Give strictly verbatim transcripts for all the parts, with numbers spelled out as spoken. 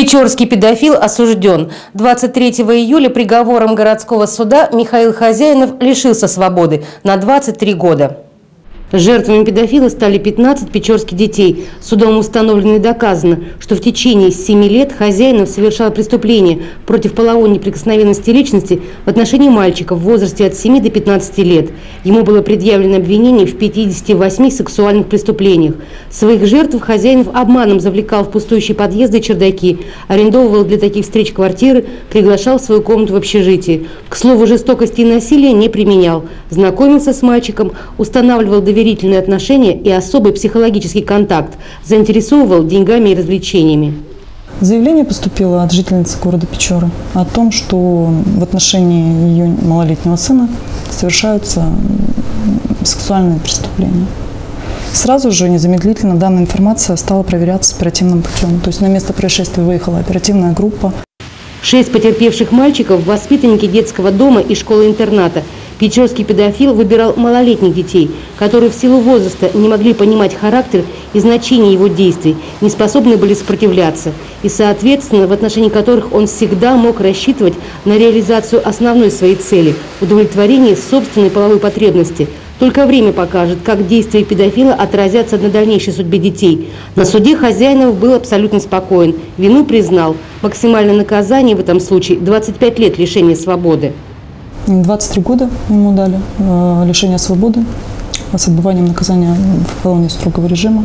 Печорский педофил осужден. двадцать третьего июля приговором городского суда Михаил Хозяинов лишился свободы на двадцать три года. Жертвами педофила стали пятнадцать печорских детей. Судом установлено и доказано, что в течение семи лет Хозяинов совершал преступления против половой неприкосновенности личности в отношении мальчиков в возрасте от семи до пятнадцати лет. Ему было предъявлено обвинение в пятидесяти восьми сексуальных преступлениях. Своих жертв Хозяинов обманом завлекал в пустующие подъезды и чердаки, арендовывал для таких встреч квартиры, приглашал в свою комнату в общежитии. К слову, жестокости и насилия не применял. Знакомился с мальчиком, устанавливал доверие доверительные отношения и особый психологический контакт, заинтересовывал деньгами и развлечениями. Заявление поступило от жительницы города Печоры о том, что в отношении ее малолетнего сына совершаются сексуальные преступления. Сразу же, незамедлительно, данная информация стала проверяться оперативным путем. То есть на место происшествия выехала оперативная группа. Шесть потерпевших мальчиков – воспитанники детского дома и школы-интерната. Печорский педофил выбирал малолетних детей, которые в силу возраста не могли понимать характер и значение его действий, не способны были сопротивляться, и, соответственно, в отношении которых он всегда мог рассчитывать на реализацию основной своей цели – удовлетворение собственной половой потребности. Только время покажет, как действия педофила отразятся на дальнейшей судьбе детей. На суде Хозяинов был абсолютно спокоен, вину признал. Максимальное наказание в этом случае – двадцать пять лет лишения свободы. двадцать три года ему дали э, лишения свободы с отбыванием наказания в колонии строгого режима.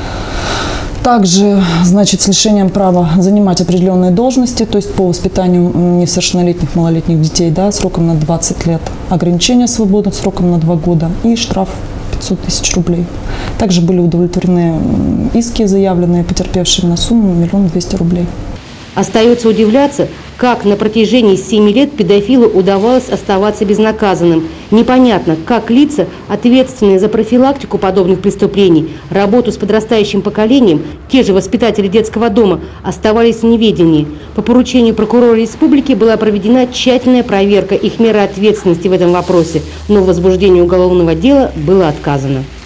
Также, значит, с лишением права занимать определенные должности, то есть по воспитанию несовершеннолетних, малолетних детей, да, сроком на двадцать лет, ограничение свободы сроком на два года и штраф пятьсот тысяч рублей. Также были удовлетворены иски, заявленные потерпевшими на сумму миллион двести рублей. Остается удивляться, как на протяжении семи лет педофилу удавалось оставаться безнаказанным. Непонятно, как лица, ответственные за профилактику подобных преступлений, работу с подрастающим поколением, те же воспитатели детского дома, оставались в неведении. По поручению прокурора республики была проведена тщательная проверка их меры ответственности в этом вопросе, но в возбуждении уголовного дела было отказано.